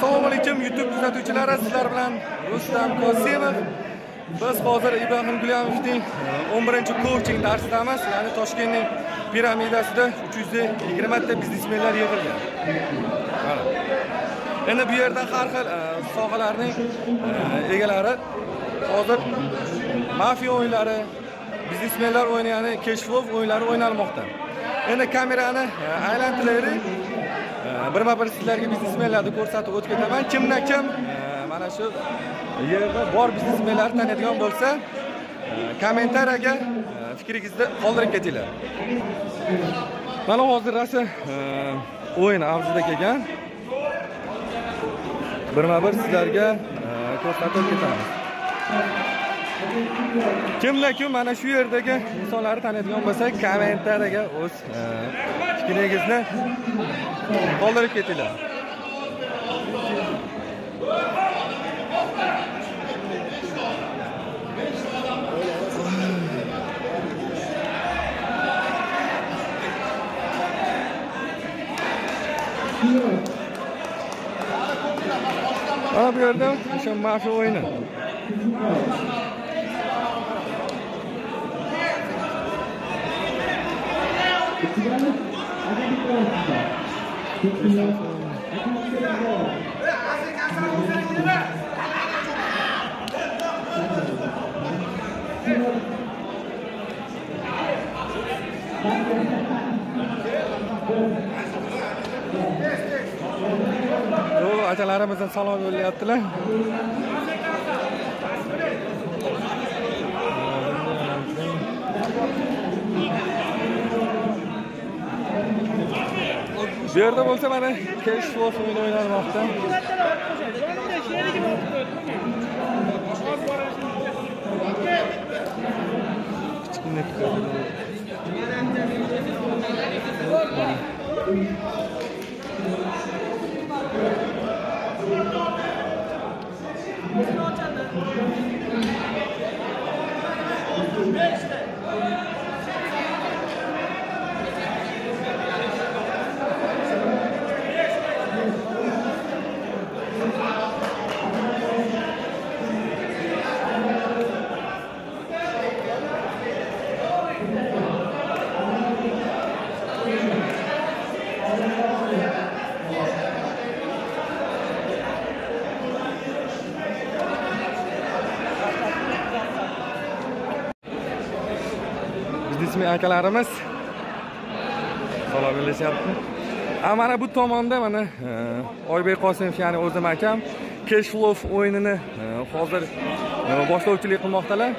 Assalomu alaykum YouTube kuzatuvchilari, sizlar bilan Rustam Qosimov. Biz hozir Ibrohim Gulyamovning 11-coaching darsidamiz. Ya'ni Toshkentning piramidasida 320 ta biznesmenlar yig'ilgan. Mana. Endi bu yerda har xil sohalarning egalari hozir mafiya o'yinlari, biznesmenlar o'ynagan cash flow o'yinlari o'ynalmoqda. Endi kamerani aylantiraylik. Bir sizlarga biznesmenlarni ko'rsatib o'tib ketaman. Kimdan kim mana shu yerda bor biznesmenlarni taniydigan bo'lsa, kommentariyaga fikringizni qoldirib ketinglar. Mana hozir rasa o'yin avjida kelgan. Bir sizlarga ko'rsatib ketamiz. Kimdan kim mana shu yerdagi insonlarni taniydigan bo'lsa, kommentariyaga o'z fikringizni qoldirib ketinglar. Mana bu yerda o'sha mafiya o'yini. Akalarimizdan salom yo'llayaptilar. Bu yerda bo'lsa mana cash flow o'yini o'ynalmoqda. Biznesmen akalarimiz salom berishyapti. Mana bu tomonda mana Oybek Qosimov, ya'ni o'zim akam cash flow o'yinini hozir boshlovchilik qilmoqdalar.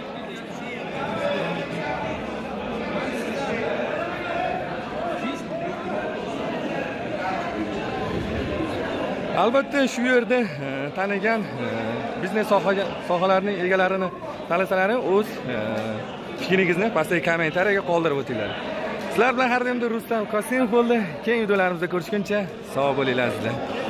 Albatta shu yerda tanigan biznes sohalarining egalarini tanlasalaring o'z fikringizni pastdagi kommentariyaga qoldirib o'tinglar. Sizlar bilan har doim Rustam Qosimov bo'ldi. Keyingi videolarimizda ko'rishguncha sog' bo'linglar.